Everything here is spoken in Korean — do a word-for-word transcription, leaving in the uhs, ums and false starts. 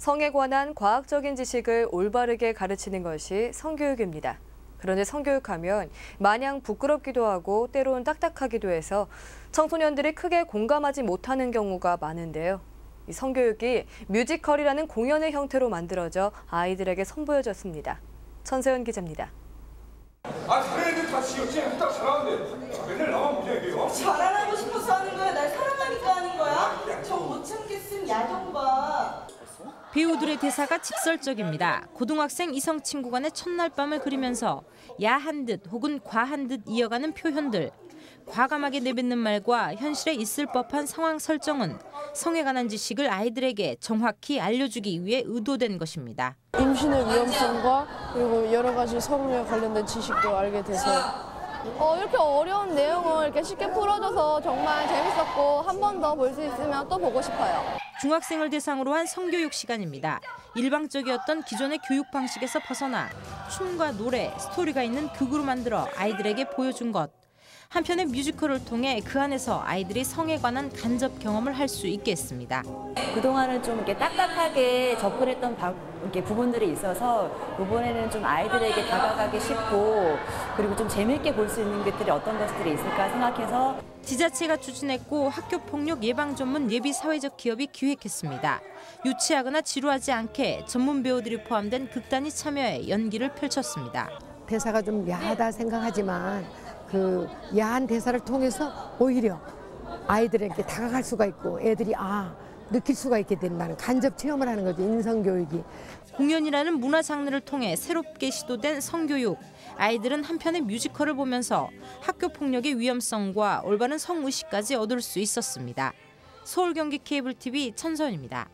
성에 관한 과학적인 지식을 올바르게 가르치는 것이 성교육입니다. 그런데 성교육하면 마냥 부끄럽기도 하고 때론 딱딱하기도 해서 청소년들이 크게 공감하지 못하는 경우가 많은데요. 이 성교육이 뮤지컬이라는 공연의 형태로 만들어져 아이들에게 선보여졌습니다. 천세연 기자입니다. 아, 다른 애들 다 지금 딱 잘하는데 맨날 나만 보냐 이게요? 자랑하고 싶어서 하는 거야? 날 사랑하니까 하는 거야? 저 못 참겠음 야동 봐. 배우들의 대사가 직설적입니다. 고등학생 이성 친구 간의 첫날 밤을 그리면서 야한 듯 혹은 과한 듯 이어가는 표현들. 과감하게 내뱉는 말과 현실에 있을 법한 상황 설정은 성에 관한 지식을 아이들에게 정확히 알려주기 위해 의도된 것입니다. 임신의 위험성과 그리고 여러 가지 성에 관련된 지식도 알게 돼서 어, 이렇게 어려운 내용을 이렇게 쉽게 풀어줘서 정말 재밌었고 한 번 더 볼 수 있으면 또 보고 싶어요. 중학생을 대상으로 한 성교육 시간입니다. 일방적이었던 기존의 교육 방식에서 벗어나 춤과 노래, 스토리가 있는 극으로 만들어 아이들에게 보여준 것. 한편의 뮤지컬을 통해 그 안에서 아이들이 성에 관한 간접 경험을 할 수 있게 했습니다. 그동안은 좀 이렇게 딱딱하게 접근했던 바, 이렇게 부분들이 있어서 이번에는 좀 아이들에게 다가가기 쉽고 그리고 좀 재미있게 볼 수 있는 것들이 어떤 것들이 있을까 생각해서 지자체가 추진했고 학교폭력 예방 전문 예비 사회적 기업이 기획했습니다. 유치하거나 지루하지 않게 전문 배우들이 포함된 극단이 참여해 연기를 펼쳤습니다. 대사가 좀 야하다 생각하지만 그 야한 대사를 통해서 오히려 아이들에게 다가갈 수가 있고 애들이 아 느낄 수가 있게 된다는 간접 체험을 하는 거죠. 인성교육이. 공연이라는 문화 장르를 통해 새롭게 시도된 성교육. 아이들은 한편의 뮤지컬을 보면서 학교 폭력의 위험성과 올바른 성의식까지 얻을 수 있었습니다. 서울 경기 케이블 티비 천선입니다.